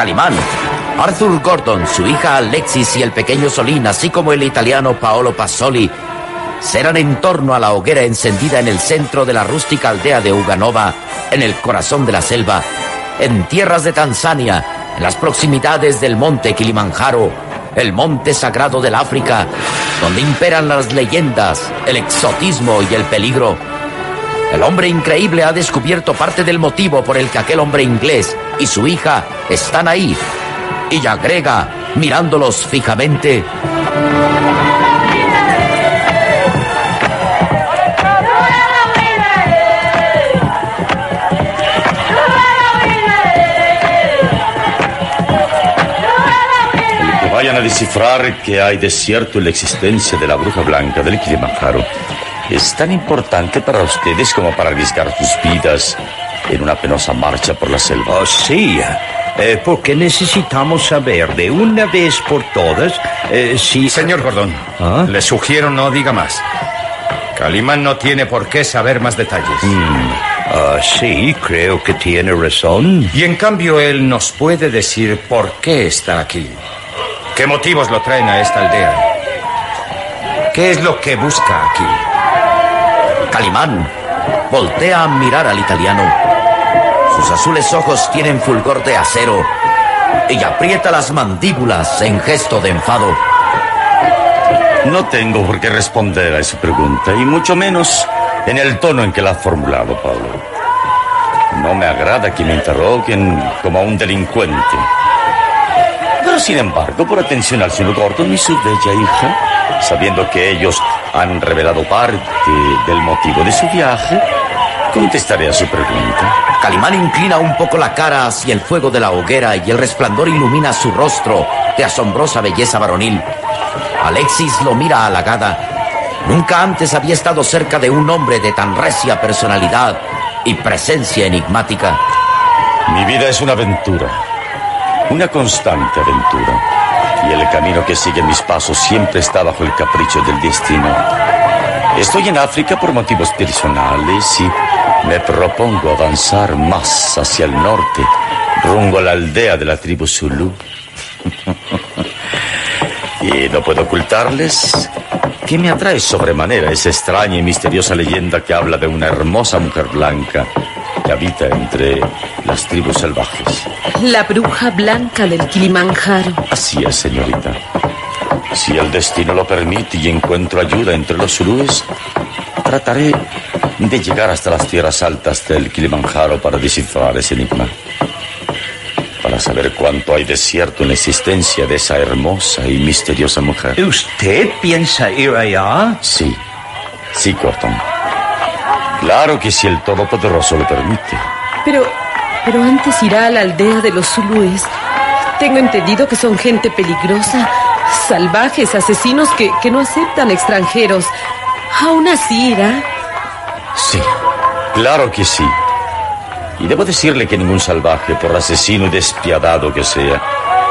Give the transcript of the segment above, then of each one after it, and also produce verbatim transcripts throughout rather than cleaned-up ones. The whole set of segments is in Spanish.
Calimán, Arthur Gordon, su hija Alexis y el pequeño Solín, así como el italiano Paolo Pazzoli, serán en torno a la hoguera encendida en el centro de la rústica aldea de Uganova, en el corazón de la selva, en tierras de Tanzania, en las proximidades del monte Kilimanjaro, el monte sagrado del África, donde imperan las leyendas, el exotismo y el peligro. El hombre increíble ha descubierto parte del motivo por el que aquel hombre inglés y su hija están ahí. Y agrega, mirándolos fijamente: el que vayan a descifrar que hay de cierto en la existencia de la bruja blanca del Kilimanjaro es tan importante para ustedes como para arriesgar sus vidas en una penosa marcha por la selva. Oh, sí, eh, porque necesitamos saber de una vez por todas eh, si... Señor Gordon, ¿Ah? le sugiero no diga más. Calimán no tiene por qué saber más detalles. Mm, ah, sí, creo que tiene razón. Y en cambio él nos puede decir por qué está aquí. ¿Qué motivos lo traen a esta aldea? ¿Qué es lo que busca aquí? Calimán voltea a mirar al italiano. Sus azules ojos tienen fulgor de acero y aprieta las mandíbulas en gesto de enfado. No tengo por qué responder a esa pregunta, y mucho menos en el tono en que la ha formulado, Pablo. No me agrada que me interroguen como a un delincuente. Pero, sin embargo, por atención al señor Gordon y su bella hija, sabiendo que ellos han revelado parte del motivo de su viaje, contestaré a su pregunta. Calimán inclina un poco la cara hacia el fuego de la hoguera y el resplandor ilumina su rostro de asombrosa belleza varonil. Alexis lo mira halagada. Nunca antes había estado cerca de un hombre de tan recia personalidad y presencia enigmática. Mi vida es una aventura, una constante aventura, y el camino que siguen mis pasos siempre está bajo el capricho del destino. Estoy en África por motivos personales y me propongo avanzar más hacia el norte, rumbo a la aldea de la tribu Zulú. Y no puedo ocultarles que me atrae sobremanera esa extraña y misteriosa leyenda que habla de una hermosa mujer blanca que habita entre las tribus salvajes. La bruja blanca del Kilimanjaro. Así es, señorita. Si el destino lo permite y encuentro ayuda entre los zulúes, trataré de llegar hasta las tierras altas del Kilimanjaro para descifrar ese enigma. Para saber cuánto hay de cierto en la existencia de esa hermosa y misteriosa mujer. ¿Usted piensa ir allá? Sí, sí, Gordon. Claro que si el Todopoderoso lo permite. Pero, pero antes irá a la aldea de los zulúes. Tengo entendido que son gente peligrosa, salvajes, asesinos que, que no aceptan extranjeros. ¿Aún así irá? Sí, claro que sí. Y debo decirle que ningún salvaje, por asesino y despiadado que sea,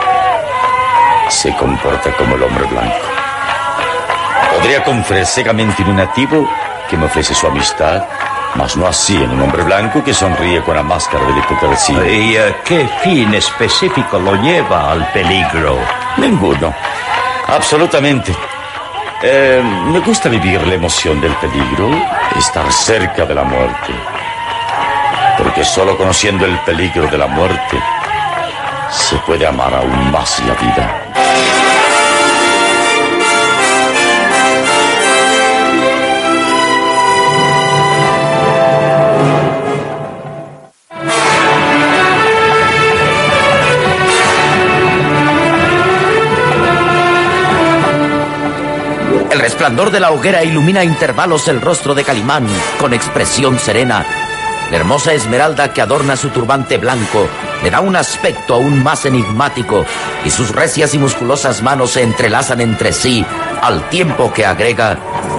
se comporta como el hombre blanco. Podría confiar ciegamente en un nativo que me ofrece su amistad, mas no así en un hombre blanco que sonríe con la máscara de la hipocresía. ¿Y uh, qué fin específico lo lleva al peligro? Ninguno. Absolutamente. Eh, me gusta vivir la emoción del peligro, estar cerca de la muerte. Porque solo conociendo el peligro de la muerte se puede amar aún más la vida. El resplandor de la hoguera ilumina a intervalos el rostro de Calimán con expresión serena. La hermosa esmeralda que adorna su turbante blanco le da un aspecto aún más enigmático y sus recias y musculosas manos se entrelazan entre sí al tiempo que agrega: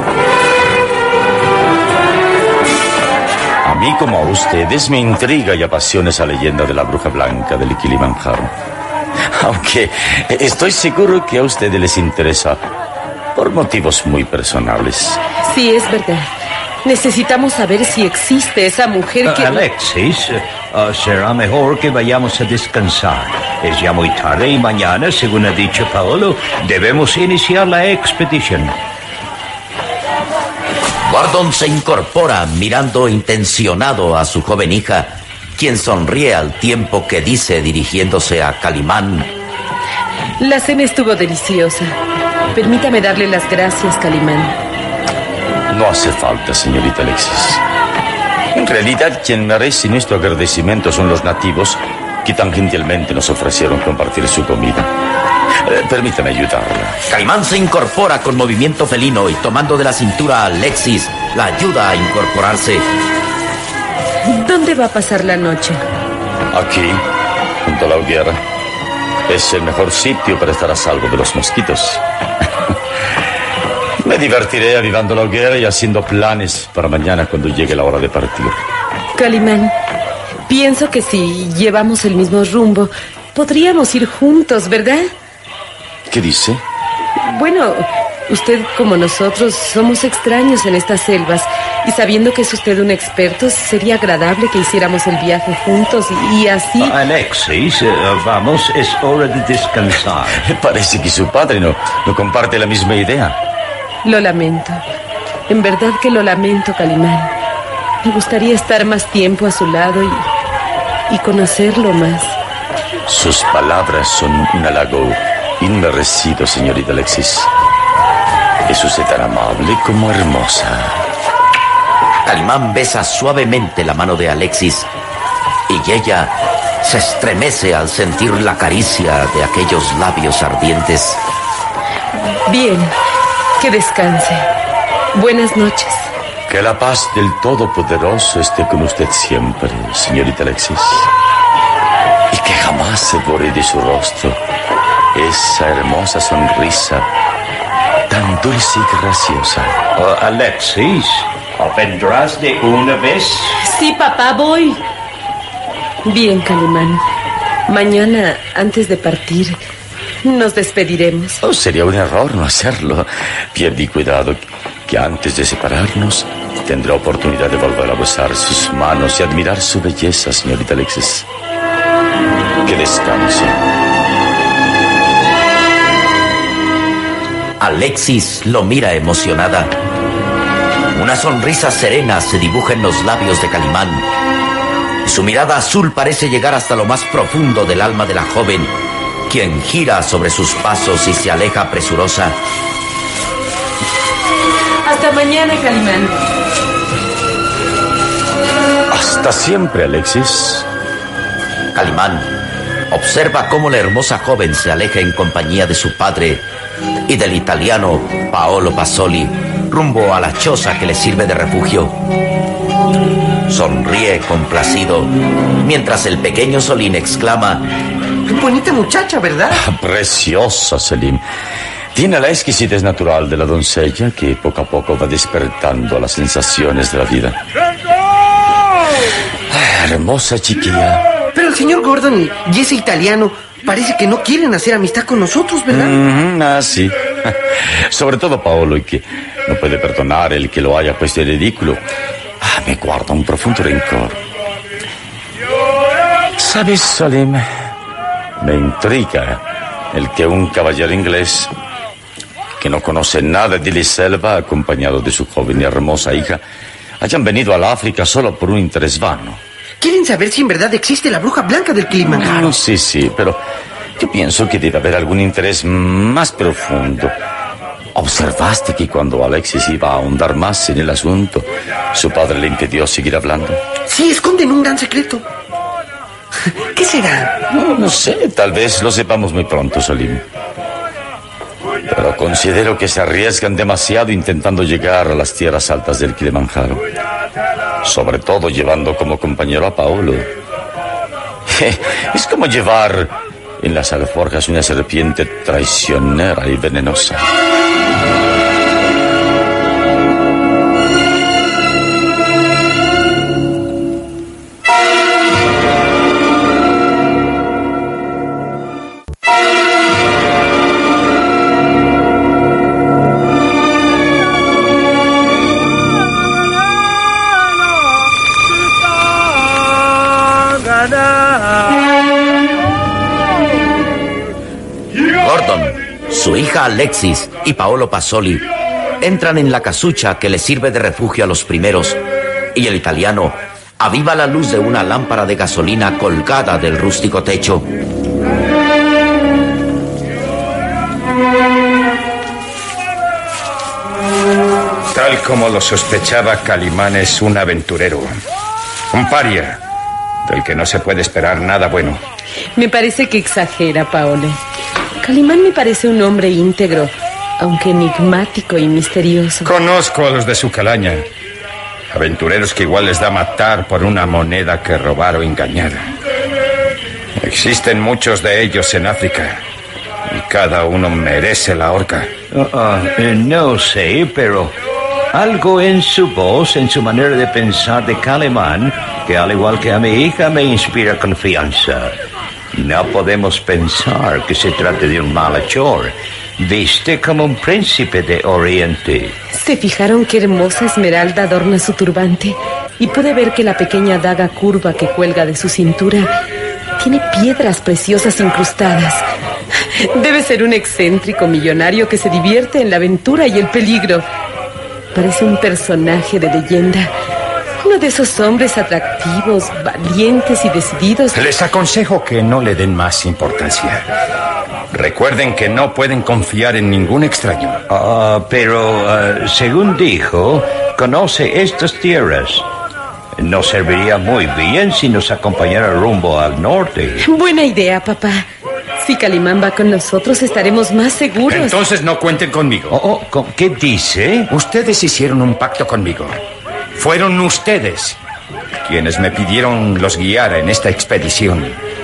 A mí como a ustedes me intriga y apasiona esa leyenda de la bruja blanca del Kilimanjaro. Aunque estoy seguro que a ustedes les interesa por motivos muy personales. Sí, es verdad. Necesitamos saber si existe esa mujer que... Uh, Alexis, uh, será mejor que vayamos a descansar. Es ya muy tarde y mañana, según ha dicho Paolo, debemos iniciar la expedición. Gordon se incorpora mirando intencionado a su joven hija, quien sonríe al tiempo que dice, dirigiéndose a Calimán: La cena estuvo deliciosa. Permítame darle las gracias, Calimán. No hace falta, señorita Alexis. En realidad, quien merece nuestro agradecimiento son los nativos que tan gentilmente nos ofrecieron compartir su comida. Eh, permítame ayudarla. Calimán se incorpora con movimiento felino y, tomando de la cintura a Alexis, la ayuda a incorporarse. ¿Dónde va a pasar la noche? Aquí, junto a la hoguera. Es el mejor sitio para estar a salvo de los mosquitos. Me divertiré avivando la hoguera y haciendo planes para mañana cuando llegue la hora de partir. Calimán, pienso que si llevamos el mismo rumbo, podríamos ir juntos, ¿verdad? ¿Qué dice? Bueno, usted como nosotros somos extraños en estas selvas, y sabiendo que es usted un experto, sería agradable que hiciéramos el viaje juntos y, y así... Alexis, eh, vamos, es hora de descansar. Parece que su padre no, no comparte la misma idea. Lo lamento. En verdad que lo lamento, Calimán. Me gustaría estar más tiempo a su lado y, y conocerlo más. Sus palabras son un halago inmerecido, señorita Alexis. Es usted tan amable como hermosa. Calimán besa suavemente la mano de Alexis y ella se estremece al sentir la caricia de aquellos labios ardientes. Bien, que descanse. Buenas noches. Que la paz del Todopoderoso esté con usted siempre, señorita Alexis. Y que jamás se borre de su rostro esa hermosa sonrisa tan dulce y graciosa. Oh, Alexis, ¿vendrás de una vez? Sí, papá, voy. Bien, Calimán. Mañana, antes de partir, nos despediremos. Oh, sería un error no hacerlo. Pierde cuidado que antes de separarnos tendrá oportunidad de volver a besar sus manos y admirar su belleza, señorita Alexis. Que descanse. Alexis lo mira emocionada. Una sonrisa serena se dibuja en los labios de Calimán. Su mirada azul parece llegar hasta lo más profundo del alma de la joven, quien gira sobre sus pasos y se aleja presurosa. Hasta mañana, Calimán. Hasta siempre, Alexis. Calimán observa cómo la hermosa joven se aleja en compañía de su padre y del italiano Paolo Pasoli, rumbo a la choza que le sirve de refugio. Sonríe complacido, mientras el pequeño Solín exclama: ¡Qué bonita muchacha, ¿verdad? Preciosa, Selim. Tiene la exquisitez natural de la doncella que poco a poco va despertando a las sensaciones de la vida. Ah, hermosa chiquilla. Pero el señor Gordon y ese italiano parece que no quieren hacer amistad con nosotros, ¿verdad? Mm, ah, sí. Sobre todo Paolo, y que no puede perdonar el que lo haya puesto en ridículo. Ah, me guarda un profundo rencor. ¿Sabes, Salim? Me intriga el que un caballero inglés que no conoce nada de la selva, acompañado de su joven y hermosa hija, hayan venido al África solo por un interés vano. ¿Quieren saber si en verdad existe la bruja blanca del Kilimanjaro? No, sí, sí, pero yo pienso que debe haber algún interés más profundo. ¿Observaste que cuando Alexis iba a ahondar más en el asunto, su padre le impidió seguir hablando? Sí, esconden un gran secreto. ¿Qué será? No, no sé, tal vez lo sepamos muy pronto, Salim. Pero considero que se arriesgan demasiado intentando llegar a las tierras altas del Kilimanjaro. Sobre todo llevando como compañero a Paolo. Es como llevar en las alforjas una serpiente traicionera y venenosa. Su hija Alexis y Paolo Pasoli entran en la casucha que les sirve de refugio a los primeros, y el italiano aviva la luz de una lámpara de gasolina colgada del rústico techo. Tal como lo sospechaba, Calimán es un aventurero, un paria, del que no se puede esperar nada bueno. Me parece que exagera, Paolo. Calimán me parece un hombre íntegro, aunque enigmático y misterioso. Conozco a los de su calaña. Aventureros que igual les da matar por una moneda que robar o engañar. Existen muchos de ellos en África, y cada uno merece la horca. Uh, uh, eh, no sé, pero algo en su voz, en su manera de pensar de Calimán, que al igual que a mi hija me inspira confianza. No podemos pensar que se trate de un malhechor. Viste como un príncipe de Oriente. ¿Se fijaron qué hermosa esmeralda adorna su turbante? Y pude ver que la pequeña daga curva que cuelga de su cintura tiene piedras preciosas incrustadas. Debe ser un excéntrico millonario que se divierte en la aventura y el peligro. Parece un personaje de leyenda. Uno de esos hombres atractivos, valientes y decididos. Les aconsejo que no le den más importancia. Recuerden que no pueden confiar en ningún extraño. Uh, pero, uh, según dijo, conoce estas tierras. Nos serviría muy bien si nos acompañara rumbo al norte. Buena idea, papá. Si Calimán va con nosotros, estaremos más seguros. Entonces no cuenten conmigo. Oh, oh, ¿qué dice? Ustedes hicieron un pacto conmigo. Fueron ustedes quienes me pidieron los guiara en esta expedición.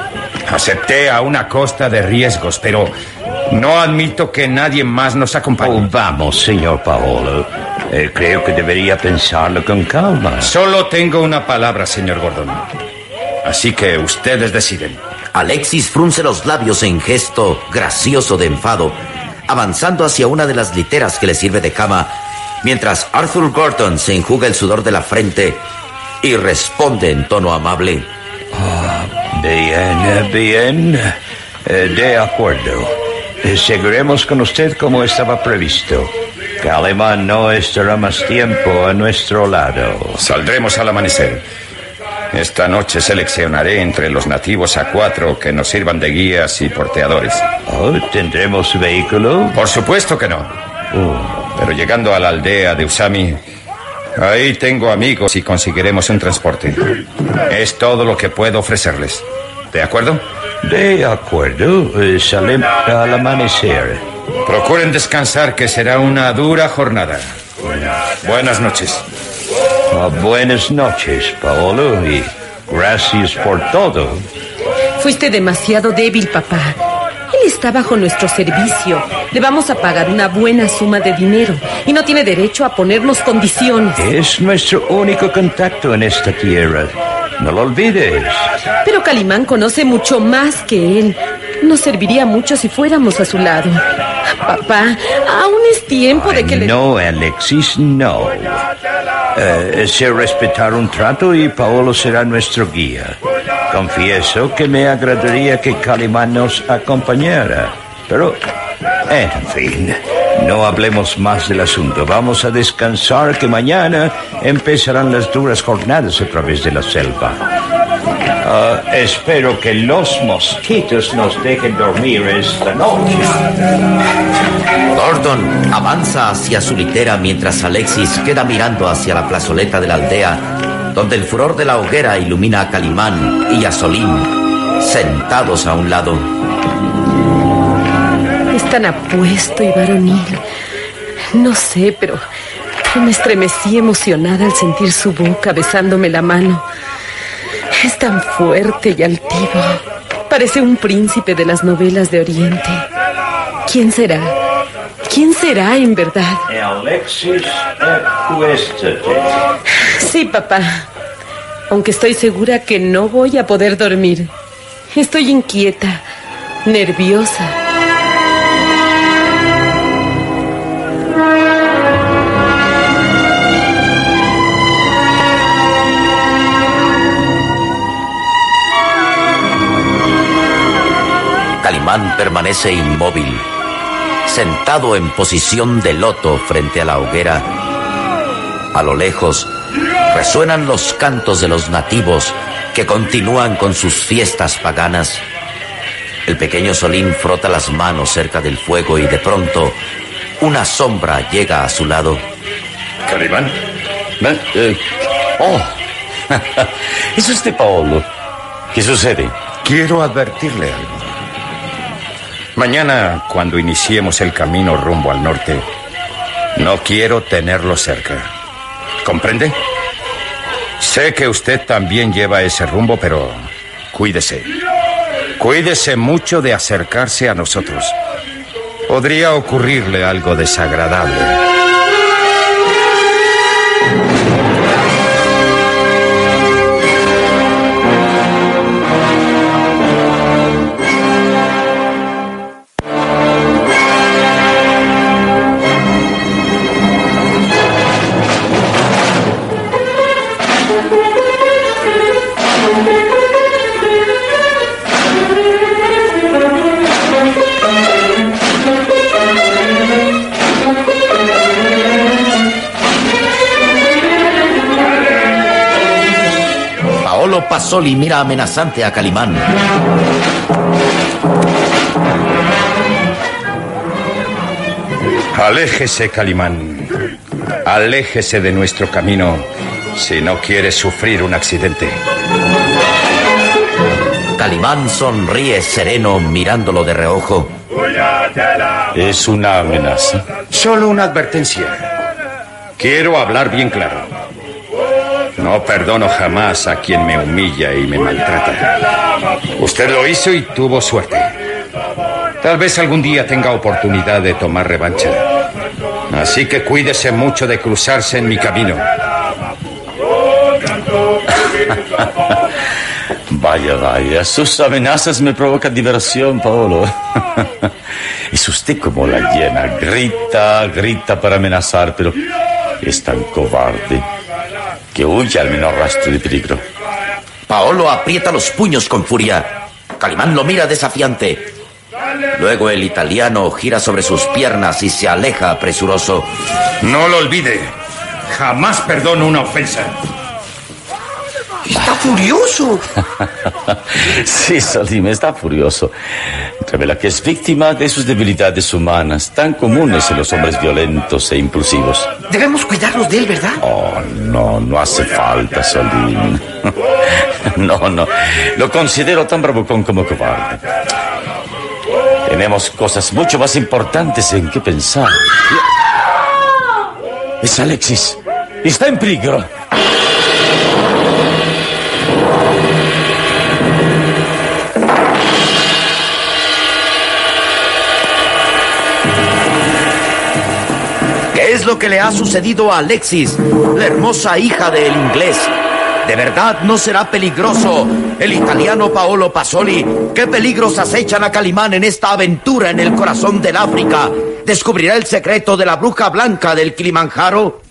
Acepté a una costa de riesgos, pero no admito que nadie más nos acompañe. Oh, vamos, señor Paolo. Eh, creo que debería pensarlo con calma. Solo tengo una palabra, señor Gordon. Así que ustedes deciden. Alexis frunce los labios en gesto gracioso de enfado, avanzando hacia una de las literas que le sirve de cama, mientras Arthur Gordon se enjuga el sudor de la frente y responde en tono amable. Ah, bien, bien. Eh, de acuerdo. Eh, seguiremos con usted como estaba previsto. Calimán no estará más tiempo a nuestro lado. Saldremos al amanecer. Esta noche seleccionaré entre los nativos a cuatro que nos sirvan de guías y porteadores. Oh, ¿tendremos vehículo? Por supuesto que no. Oh. Pero llegando a la aldea de Usami, ahí tengo amigos y conseguiremos un transporte. Es todo lo que puedo ofrecerles. ¿De acuerdo? De acuerdo. Eh, Saldremos al amanecer. Procuren descansar, que será una dura jornada. Buenas noches. Oh, buenas noches, Paolo, y gracias por todo. Fuiste demasiado débil, papá. Él está bajo nuestro servicio. Le vamos a pagar una buena suma de dinero y no tiene derecho a ponernos condiciones. Es nuestro único contacto en esta tierra. No lo olvides. Pero Calimán conoce mucho más que él. Nos serviría mucho si fuéramos a su lado. Papá, aún es tiempo Ay, de que le... No, Alexis, no. Eh, sé respetar un trato y Paolo será nuestro guía. Confieso que me agradaría que Calimán nos acompañara. Pero, en fin, no hablemos más del asunto. Vamos a descansar, que mañana empezarán las duras jornadas a través de la selva. Uh, espero que los mosquitos nos dejen dormir esta noche. Gordon avanza hacia su litera mientras Alexis queda mirando hacia la plazoleta de la aldea, donde el furor de la hoguera ilumina a Calimán y a Solín, sentados a un lado. Es tan apuesto y varonil. No sé, pero, pero me estremecí emocionada al sentir su boca besándome la mano. Es tan fuerte y altivo. Parece un príncipe de las novelas de Oriente. ¿Quién será? ¿Quién será en verdad? Alexis, acuéstate. Sí, papá. Aunque estoy segura que no voy a poder dormir. Estoy inquieta, nerviosa. Calimán permanece inmóvil, sentado en posición de loto frente a la hoguera. A lo lejos, resuenan los cantos de los nativos que continúan con sus fiestas paganas. El pequeño Solín frota las manos cerca del fuego y de pronto una sombra llega a su lado. ¿Calimán? Eh, oh, es usted Paolo. ¿Qué sucede? Quiero advertirle algo. Mañana, cuando iniciemos el camino rumbo al norte, no quiero tenerlo cerca. ¿Comprende? Sé que usted también lleva ese rumbo, pero cuídese. Cuídese mucho de acercarse a nosotros. Podría ocurrirle algo desagradable. Paolo Pasoli mira amenazante a Calimán. Aléjese, Calimán. Aléjese de nuestro camino si no quiere sufrir un accidente. Calimán sonríe sereno mirándolo de reojo. Es una amenaza. Solo una advertencia. Quiero hablar bien claro. No perdono jamás a quien me humilla y me maltrata. Usted lo hizo y tuvo suerte. Tal vez algún día tenga oportunidad de tomar revancha. Así que cuídese mucho de cruzarse en mi camino. Vaya, vaya, sus amenazas me provocan diversión, Paolo. Es usted como la hiena, grita, grita para amenazar, pero es tan cobarde que huye al menor rastro de peligro. Paolo aprieta los puños con furia. Calimán lo mira desafiante. Luego el italiano gira sobre sus piernas y se aleja presuroso. No lo olvide. Jamás perdono una ofensa. ¡Está furioso! Sí, Salim, está furioso. Revela que es víctima de sus debilidades humanas, tan comunes en los hombres violentos e impulsivos. Debemos cuidarnos de él, ¿verdad? Oh, no, no hace falta, Salim. No, no. Lo considero tan bravucón como cobarde. Tenemos cosas mucho más importantes en que pensar. Es Alexis. Está en peligro. ¿Qué es lo que le ha sucedido a Alexis, la hermosa hija del inglés? ¿De verdad no será peligroso el italiano Paolo Pasoli? ¿Qué peligros acechan a Calimán en esta aventura en el corazón del África? ¿Descubrirá el secreto de la bruja blanca del Kilimanjaro?